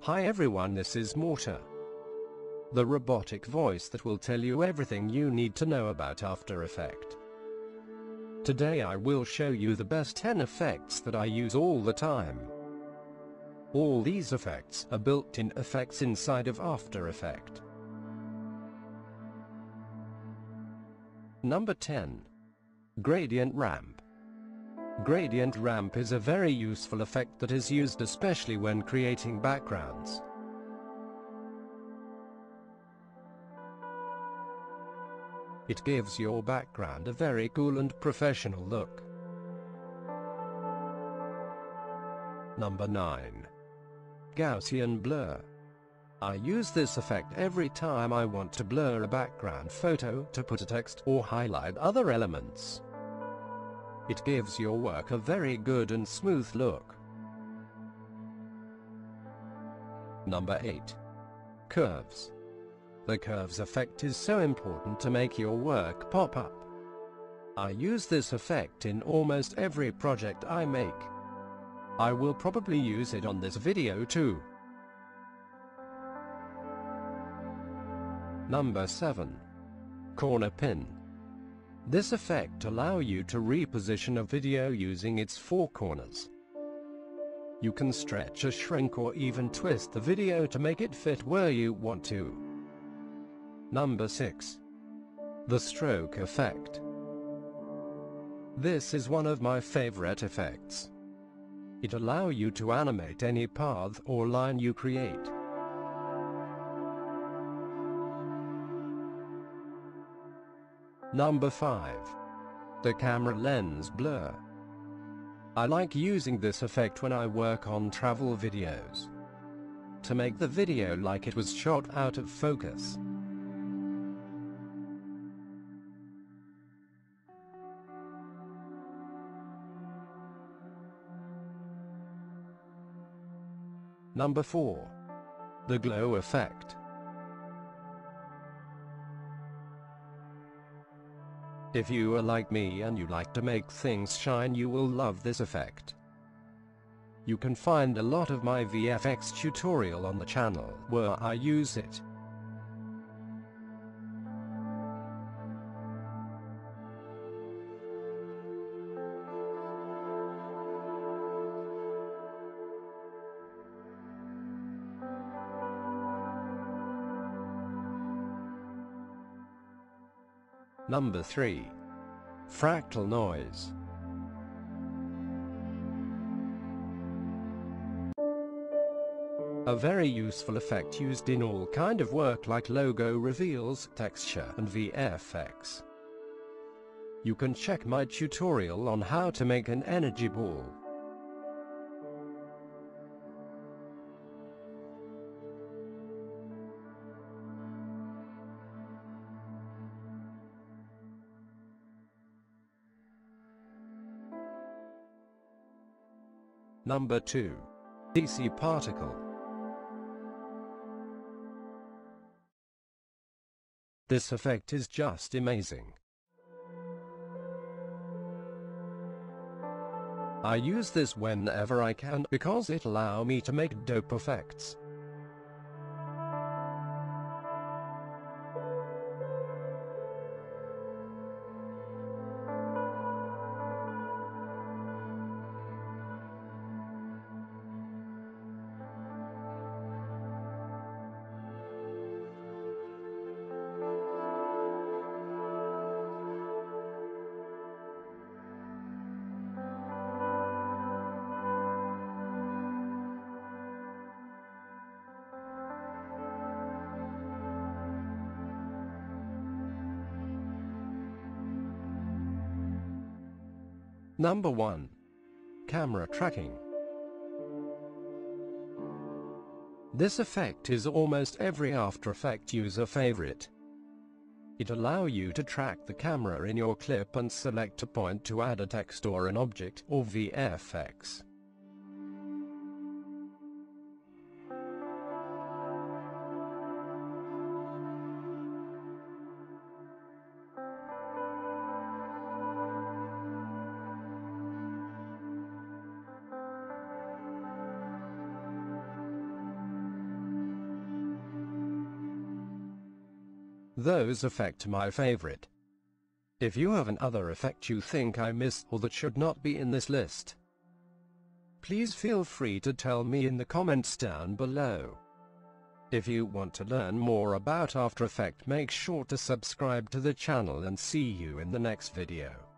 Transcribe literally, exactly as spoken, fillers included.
Hi everyone, this is morrtaa, the robotic voice that will tell you everything you need to know about After Effects. Today I will show you the best ten effects that I use all the time. All these effects are built-in effects inside of After Effects. Number ten. Gradient Ramp. Gradient ramp is a very useful effect that is used especially when creating backgrounds. It gives your background a very cool and professional look. Number nine. Gaussian Blur. I use this effect every time I want to blur a background photo to put a text or highlight other elements. It gives your work a very good and smooth look. Number eight. Curves. The curves effect is so important to make your work pop up. I use this effect in almost every project I make. I will probably use it on this video too. Number seven. Corner Pin. This effect allows you to reposition a video using its four corners. You can stretch or shrink or even twist the video to make it fit where you want to. Number six. The Stroke Effect. This is one of my favorite effects. It allows you to animate any path or line you create. Number five. The Camera Lens Blur. I like using this effect when I work on travel videos, to make the video like it was shot out of focus. Number four. The Glow Effect. If you are like me and you like to make things shine, you will love this effect. You can find a lot of my V F X tutorial on the channel where I use it. Number three. Fractal Noise. A very useful effect used in all kind of work like logo reveals, texture and V F X. You can check my tutorial on how to make an energy ball. Number two. D C Particle. This effect is just amazing. I use this whenever I can because it allows me to make dope effects. Number one. Camera Tracking. This effect is almost every After Effects user favorite. It allows you to track the camera in your clip and select a point to add a text or an object or V F X. Those effects are my favorite. If you have another effect you think I missed or that should not be in this list, please feel free to tell me in the comments down below. If you want to learn more about After Effects, make sure to subscribe to the channel and see you in the next video.